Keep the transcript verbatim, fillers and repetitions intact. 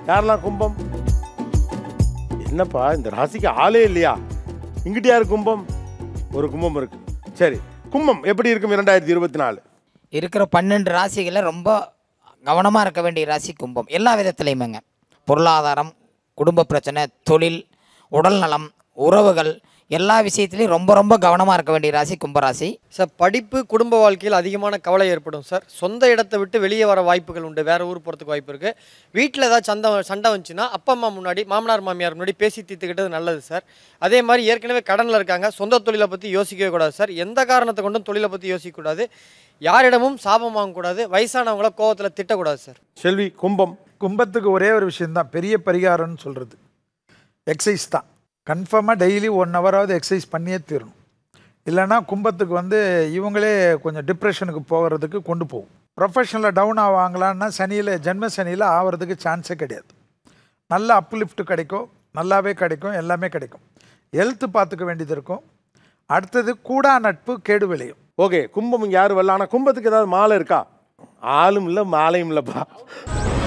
யாரெல்லாம் கும்பம்? என்னப்பா இந்த ராசிக்கு ஆளே இல்லையா? இங்கிட்ட யாரு கும்பம்? ஒரு கும்பம் இருக்கு. சரி, கும்பம் எப்படி இருக்கும் இரண்டாயிரத்தி இருபத்தி நாலு? இருக்கிற பன்னெண்டு ராசிகளில் ரொம்ப கவனமாக இருக்க வேண்டிய ராசி கும்பம். எல்லா விதத்துலையுமேங்க. பொருளாதாரம், குடும்ப பிரச்சனை, தொழில், உடல் நலம், உறவுகள், எல்லா விஷயத்துலையும் ரொம்ப ரொம்ப கவனமாக இருக்க வேண்டிய ராசி கும்பராசி. சார் படிப்பு குடும்ப வாழ்க்கையில் அதிகமான கவலை ஏற்படும் சார். சொந்த இடத்தை விட்டு வெளியே வர வாய்ப்புகள் உண்டு, வேறு ஊர் போகிறதுக்கு வாய்ப்பு இருக்குது. வீட்டில் ஏதாவது சண்டை சண்டை வந்துச்சுன்னா அப்பா அம்மா முன்னாடி, மாமனார் மாமியார் முன்னாடி பேசி தீர்த்துக்கிட்டது நல்லது சார். அதே மாதிரி ஏற்கனவே கடனில் இருக்காங்க, சொந்த தொழிலை பற்றி யோசிக்கவே கூடாது சார். எந்த காரணத்தை கொண்டும் தொழிலை பற்றி யோசிக்கக்கூடாது. யாரிடமும் சாபம் வாங்கக்கூடாது. வயசானவங்கள கோவத்தில் திட்டக்கூடாது சார். செல்வி, கும்பம். கும்பத்துக்கு ஒரே ஒரு விஷயந்தான் பெரிய பரிகாரம்னு சொல்கிறது, எக்ஸசைஸ் தான். கன்ஃபார்மாக டெய்லி ஒன் ஹவராவது எக்ஸசைஸ் பண்ணியே தீரணும். இல்லைனா கும்பத்துக்கு வந்து இவங்களே கொஞ்சம் டிப்ரெஷனுக்கு போகிறதுக்கு கொண்டு போகும். ப்ரொஃபஷனில் டவுன் ஆவாங்களான்னா சனியில், ஜென்ம சனியில் ஆகிறதுக்கு சான்ஸே கிடையாது. நல்ல அப்லிஃப்ட் கிடைக்கும், நல்லாவே கிடைக்கும், எல்லாமே கிடைக்கும். ஹெல்த்து பார்த்துக்க வேண்டியது இருக்கும். அடுத்தது கூடா நட்பு கேடு விளையும். ஓகே, கும்பம் இங்கே யாரும் வரல. ஆனால் கும்பத்துக்கு ஏதாவது மாலை இருக்கா? ஆளும் இல்லை மாலையும் இல்லைப்பா.